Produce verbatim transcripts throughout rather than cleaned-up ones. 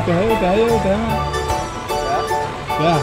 Udah, udah, ayo, udah. Udah.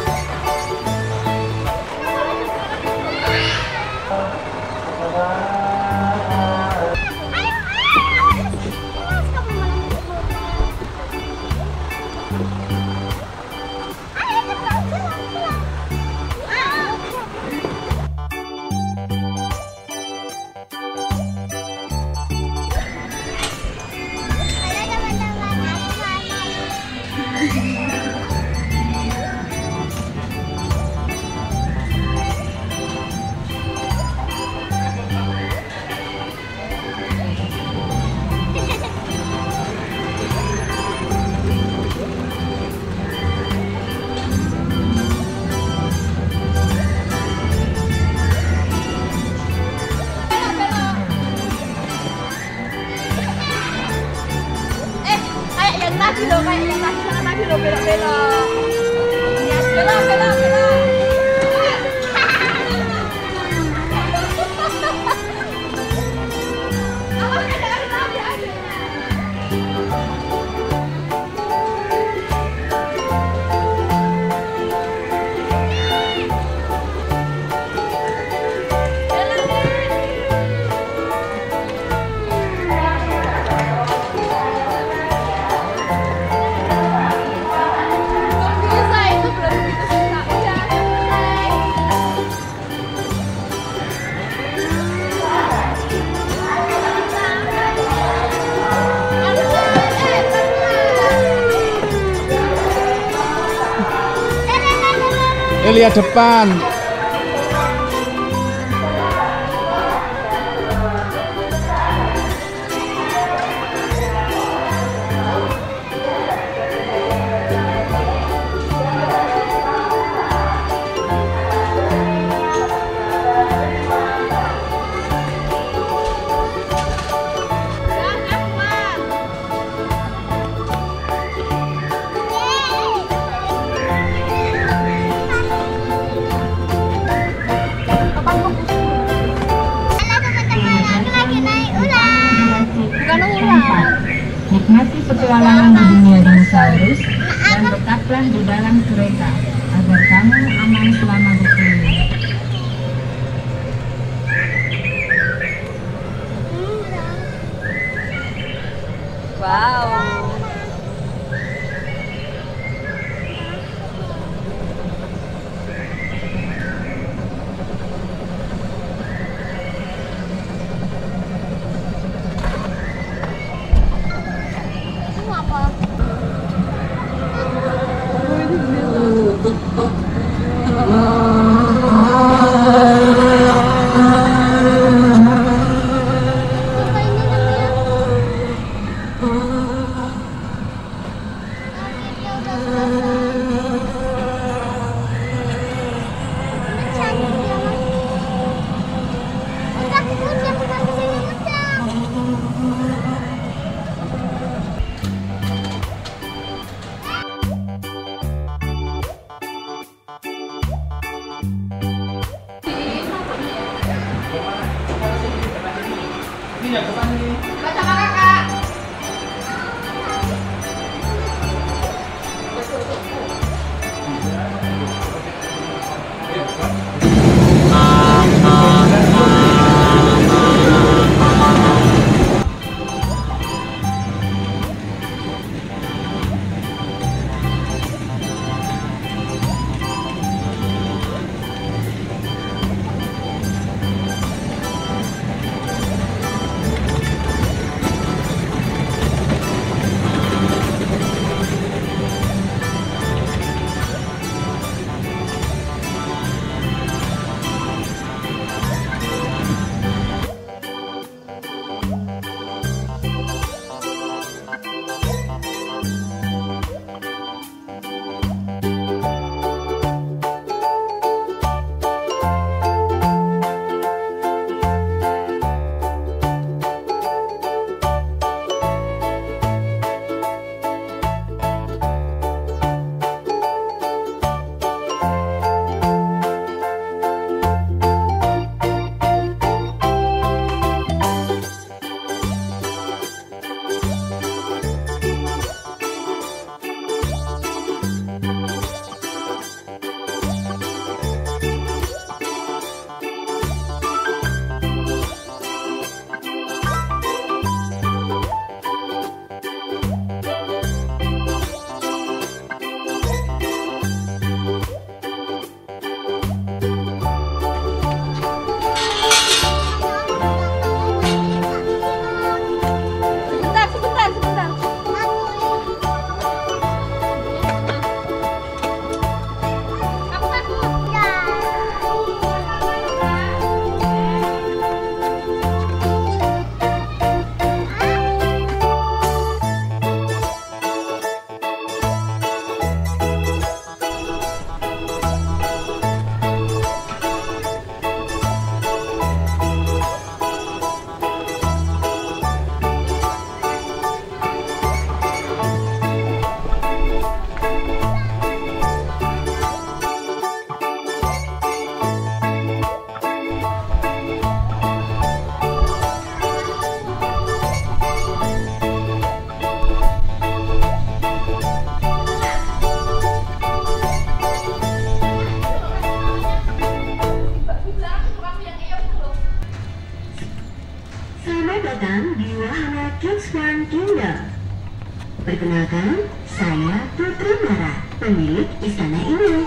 Tadi loh, kayak yang tadi sana tadi loh, belok-belok. Ya, belok, belok, belok. Awas ada ada ada ada. Eh, lihat depan. Nikmati petualangan di dunia dinosaurus dan tetaplah di dalam kereta agar kamu aman selama berkeliling. Wow. Baca kakak. Perkenalkan, saya Putri Mara, pemilik istana ini.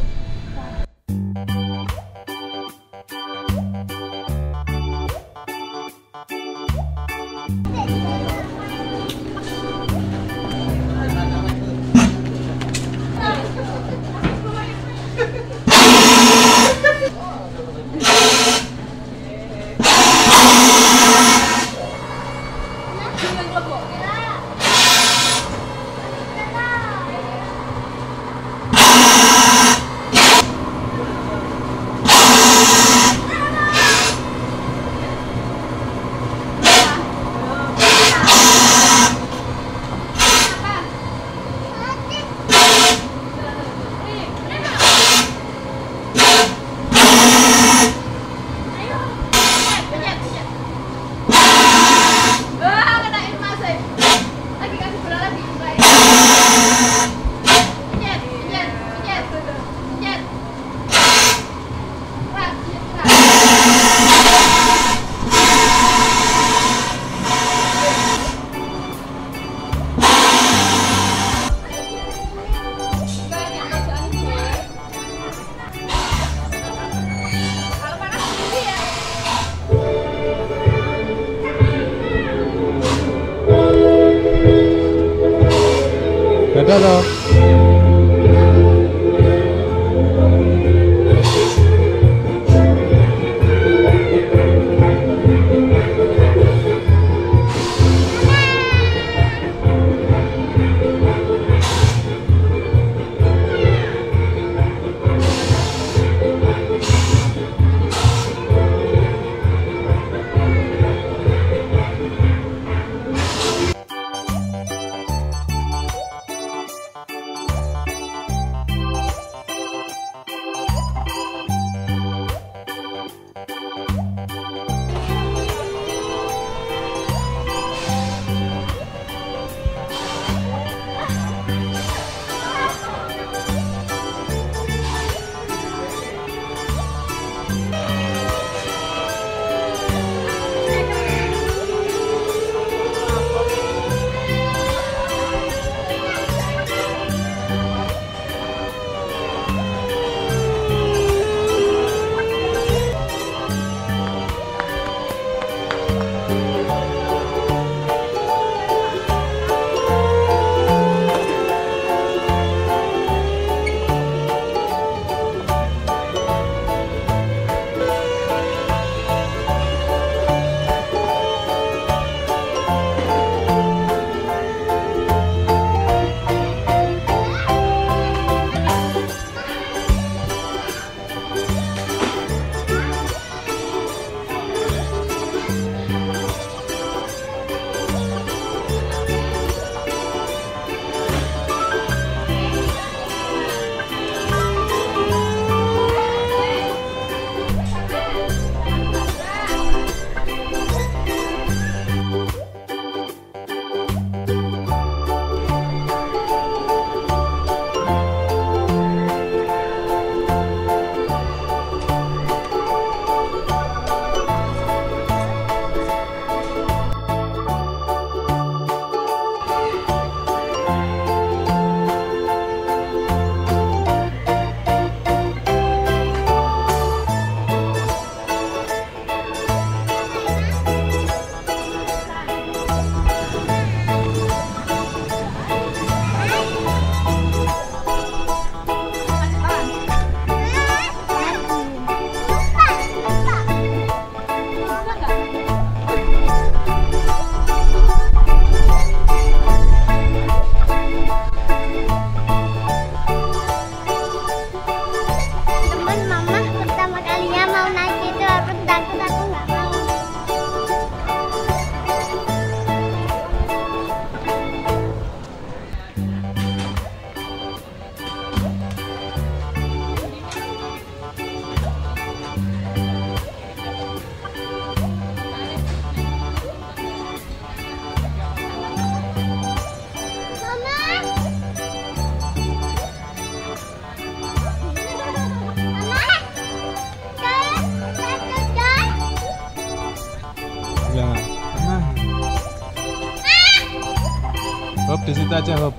Dadah dong. di situ aja, Hop.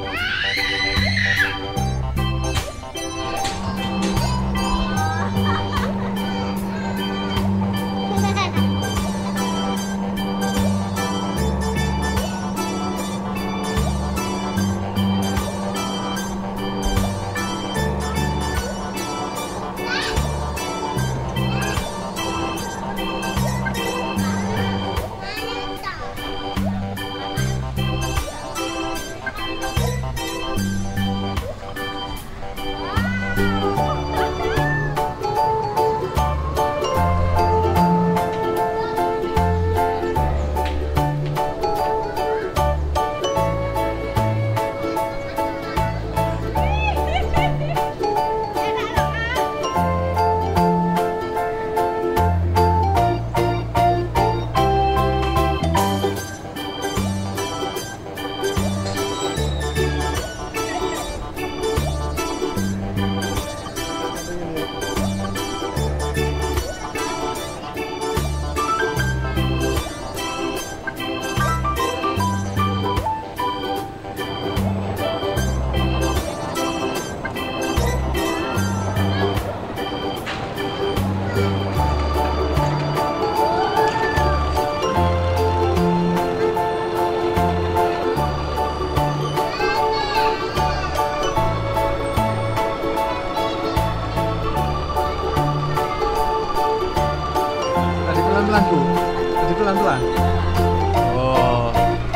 Pelan-pelan, Bu. Tadi pelan-pelan. Oh.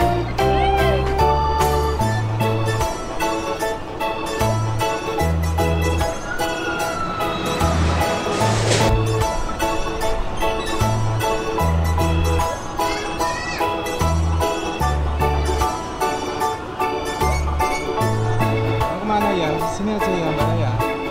Mau kemana ya? Sini aja ya, Mbak ya.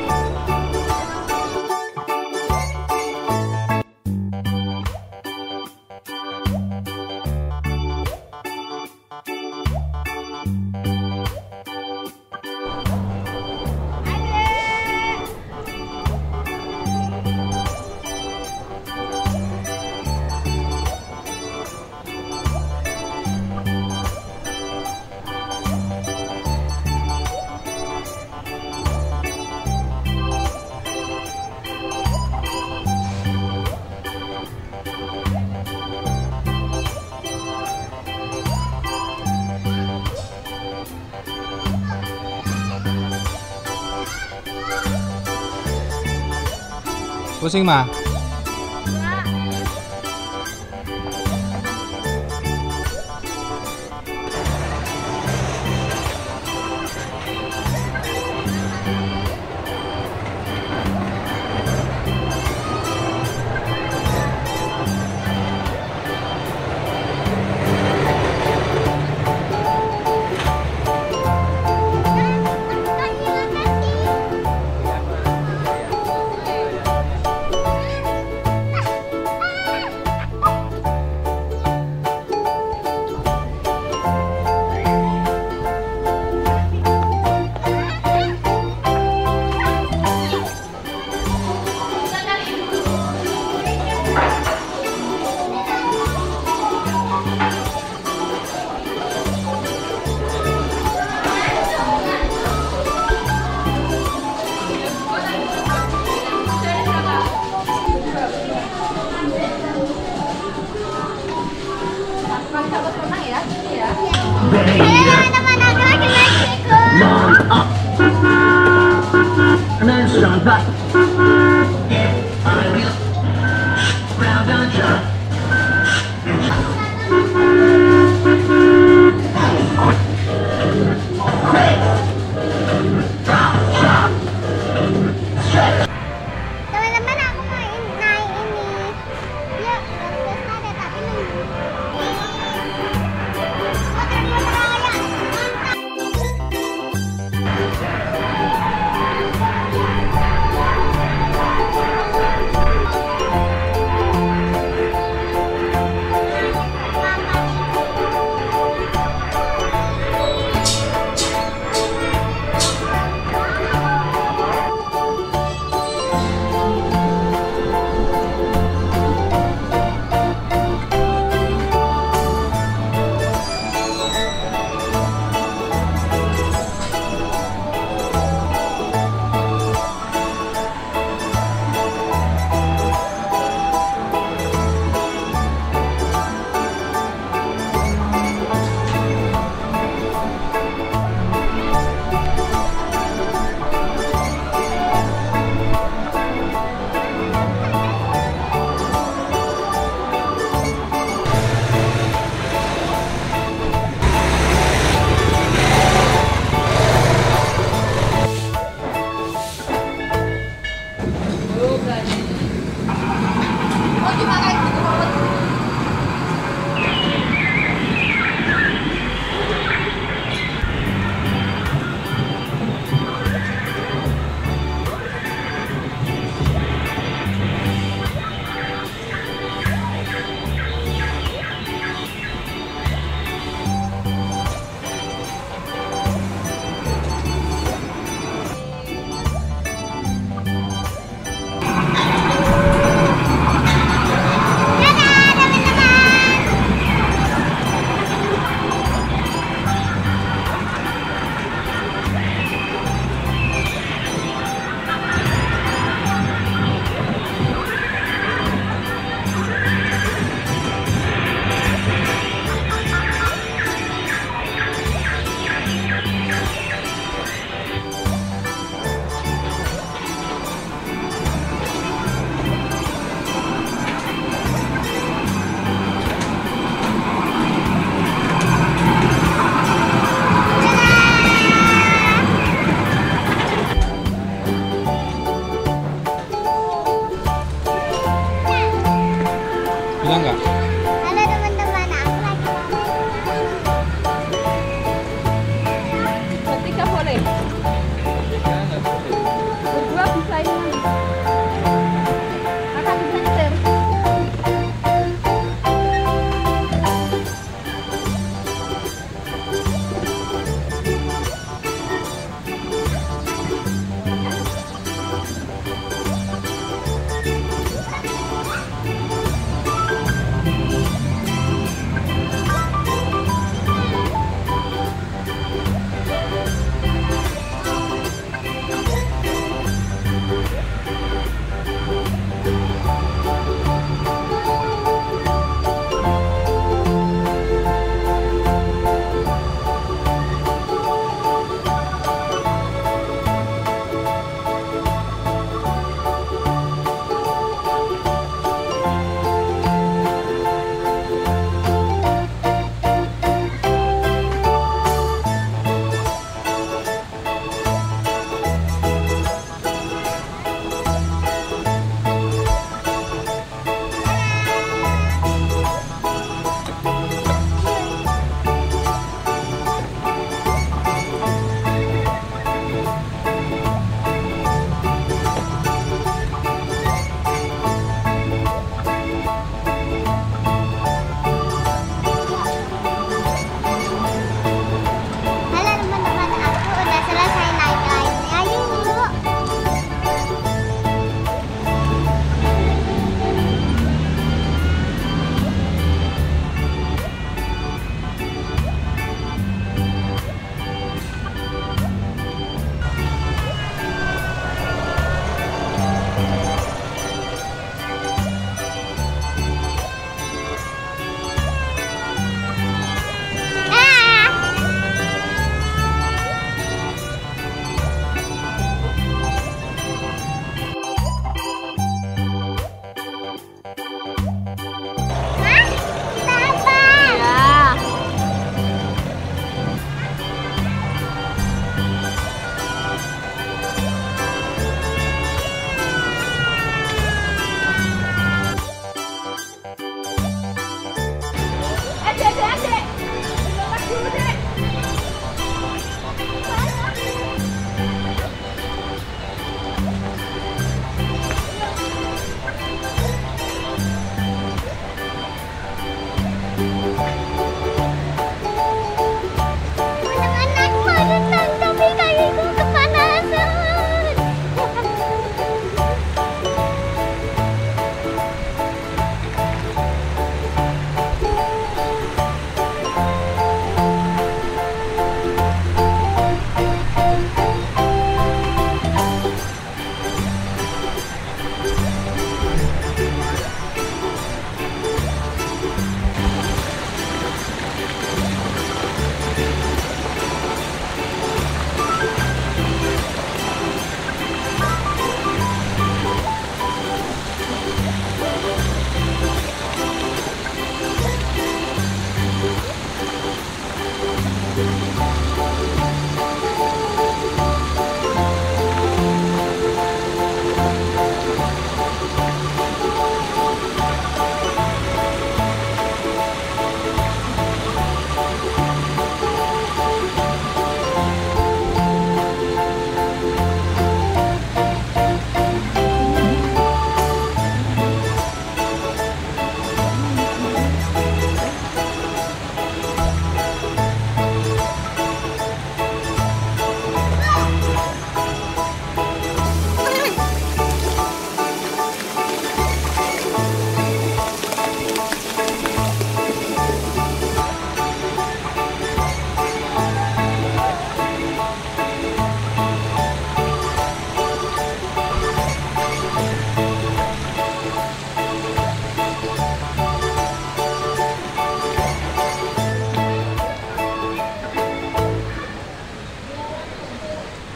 Pusing, Ma? Teman-teman, aku main naik ini. Yuk, biasa ada tapi nunggu. Mantap.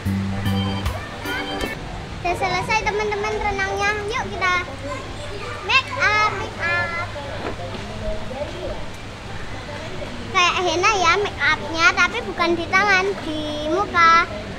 Udah selesai teman-teman renangnya. Yuk kita make up, make up. Kayak henna ya make upnya, tapi bukan di tangan, di muka.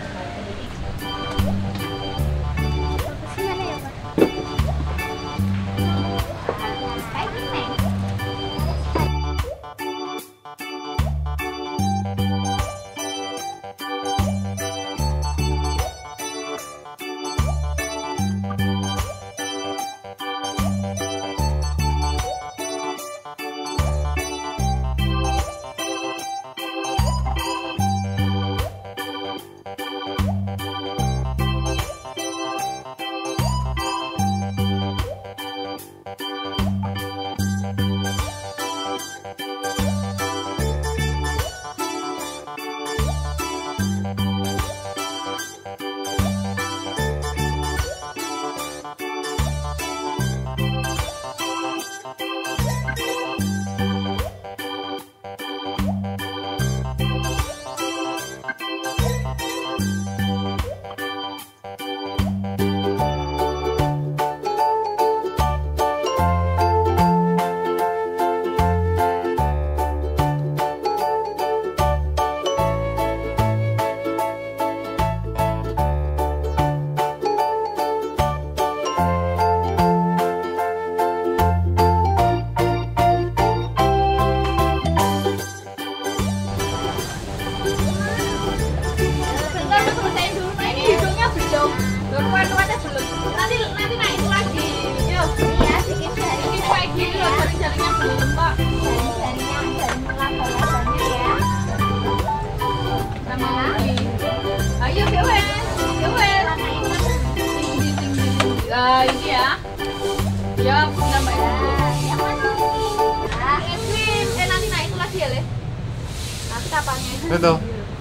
Uh, ini ya. Ya, nambah itu. Yang mana nih? Ah, swim. Eh nanti naik itu lagi ya, Le. Nanti kapalnya itu. Itu.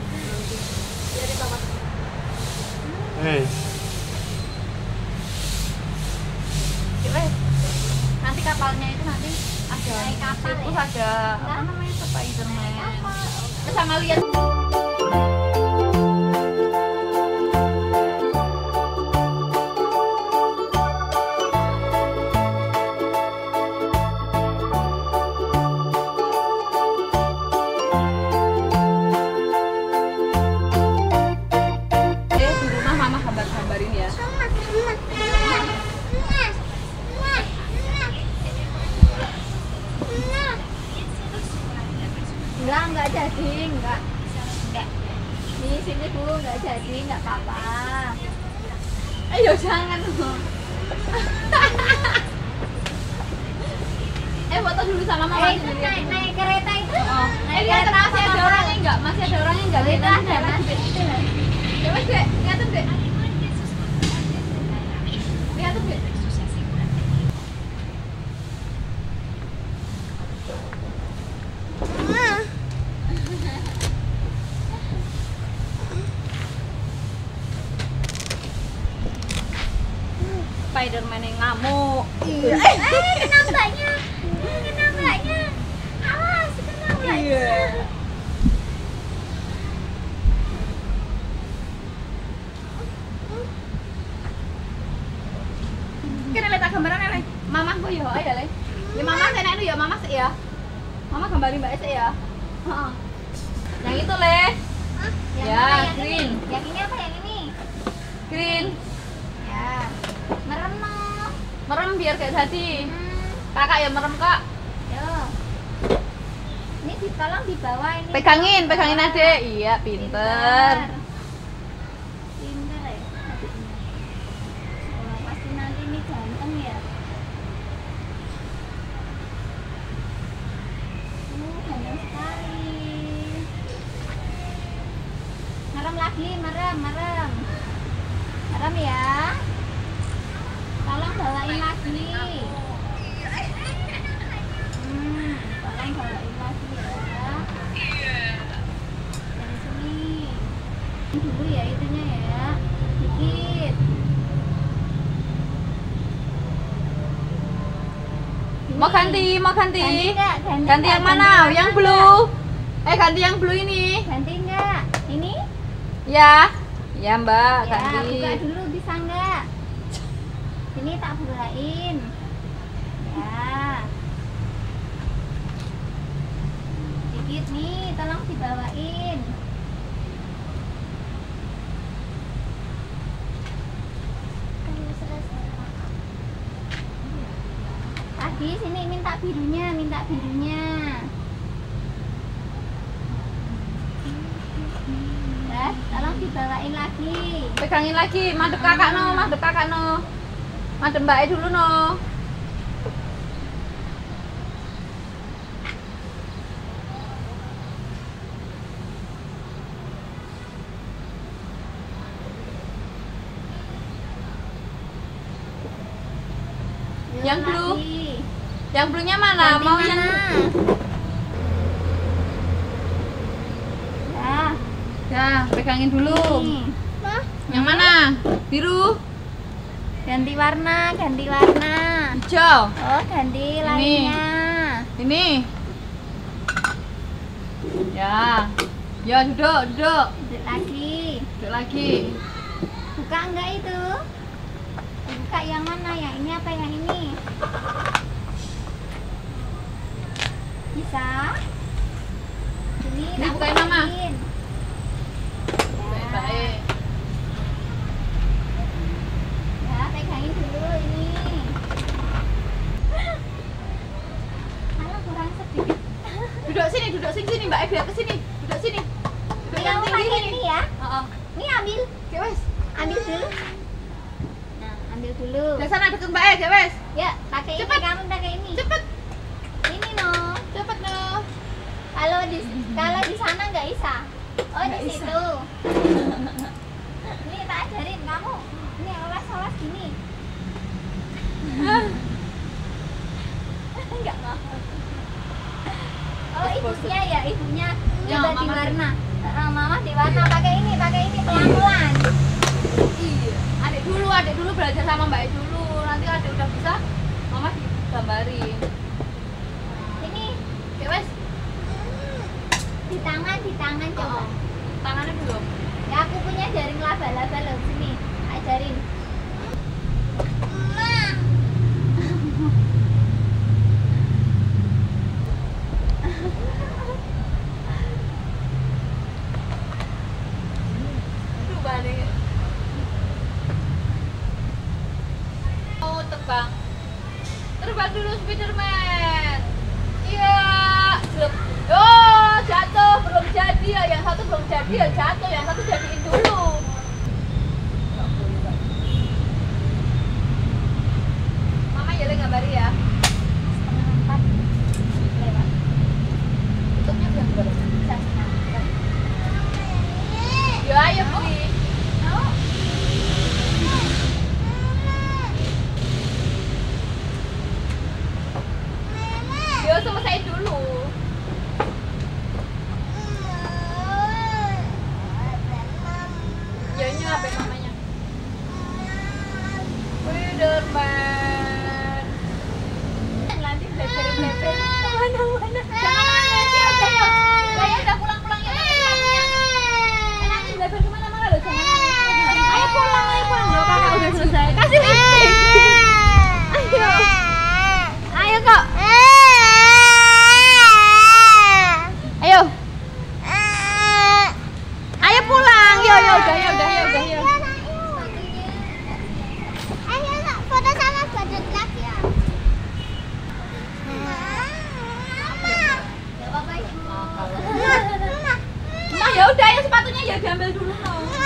Dari bawah. Hei. Eh, nanti kapalnya itu nanti ada Naik kapal terus ya? ada apa namanya Spiderman. Terus sama lihat. Enggak, enggak jadi, enggak. Enggak. Di sini Bu, enggak jadi, enggak apa-apa. Ayo jangan. Eh foto dulu sama mama. Eh, itu naik, naik kereta itu. Oh. Naik Eh lihat kereta masih ada sama orangnya enggak? Masih ada orangnya enggak? Oh, itu Lihat ada, Mas. Itu. Ya Mas, Dek. Lihatin, Dek. Lihatin, Dek. Mama. Spiderman yang ngamuk. Iya. Eh, kena mbaknya. Kena mbaknya. Awas, kena mbaknya. Iya. Kena lihat gambaran Le. Mamahku ya, ayo Le. Ya mamah saya dulu ya, mamah sih ya. Mama gambarin Mbak Esa ya. Heeh. Yang itu Le. Hah? Yang Ya, mana? Yang green. ini? Yang ini apa yang ini? Green. Ya. Merem no. Merem biar gak jadi. Hmm. Kakak ya merem, Kak. Yo. Ini ditolong di bawah ini. Pegangin, pegangin Ade. Iya, pinter. Pinter ya. Wah, pasti nanti ini ganteng ya. Uh, ganteng sekali. Merem lagi, merem, merem. Merem ya. Tolong bawain lagi. Hmm, tolong bawain lagi ya. Dari sini. Ini dulu ya itunya ya. Dikit. Ini. Mau ganti, mau ganti. Ganti enggak? Ganti, Ganti enggak? yang mana? Ganti Yang warna blue. enggak? Eh, ganti yang blue ini. Ganti enggak? Ini? Ya. Ya Mbak, Ya, ganti. buka dulu bisa nggak? Ini tak bukain. Ya. Dikit nih, tolong dibawain. Tadi sini minta birunya, minta birunya. Ya, tolong dibawain lagi. Pegangin lagi, madep kakak no, madep kakak no. Madep Mbak E dulu no. Yang blue, Lagi. yang bluenya mana? Ganti Mau mana? yang Ya, ya, pegangin dulu. nih. Yang mana? Biru, Ganti warna, ganti warna. hijau. Oh, ganti lainnya. Ini. Ya. Ya, duduk, duduk. Duduk lagi. Duduk lagi. Buka enggak itu? Buka yang mana? Yang ini apa yang ini? Bisa? Ini Ini tak bukain, Mama. bukain. Baik-baik. Ya, pegangin dulu ini. Alah, kurang sedikit. Duduk sini, duduk sini, sini Mbak E biar ke sini. Duduk sini. Duduk Ini yang kamu tinggi pakai sini. ini ya? Heeh. Ini ambil, Oke, wes. ambil dulu. Nah, ambil dulu. Dari sana deket Mbak E, oke, wes. Ya, pakai ini. Cepet. Kamu pakai ini. Cepet, Ini no. cepet no. Kalau di kalau di sana nggak bisa. Oh, Nggak di bisa. situ. Ini tak ajarin kamu. Ini awas-awas gini. Enggak mau. Oh, ibunya ya, ibunya. Ya, Coba di Mama warna. Ah, Mama di warna pakai ini, pakai ini pelan-pelan. Iya. Adik dulu, adik dulu belajar sama Mbak E dulu. Nanti adik udah bisa, Mama digambarin. Ini Oke, wes. di tangan, di tangan coba. Oh, tangannya belum. Ya, aku punya jaring laba-laba loh, sini. Ajarin. Aduh, balik. Mau terbang. Terbang dulu Spiderman. Iya. Belum. Oh, jatuh, belum jadi ya. Yang satu belum jadi ya, jatuh. Yang satu jadiin dulu. Mama ya ngambari ya. Setengah empat lewat. Tutupnya jam berapa? Bisa setengah empat. Ya, ayo Budi. Mau? Yo, selesai dulu. Ya, ini apa mamanya? Spiderman. Nanti belajar-belajar. Mana-mana. Jangan nangis ya, udah ya. Saya udah pulang-pulang ya. Eh, nanti belajar kemana-mana loh, jangan nangis. Ayo pulang, ayo pulang. Loh, kakak udah selesai. Kasih lipstick. Ayo. Ayo kok. Ayo. Ayo pulang. Yo, yo, udah, ya, udah, ya, udah, ya. Ayo, nak, foto sama badut lagi ya. Gak apa-apa, Ibu. Mama, ya udah, ya sepatunya ya diambil dulu no.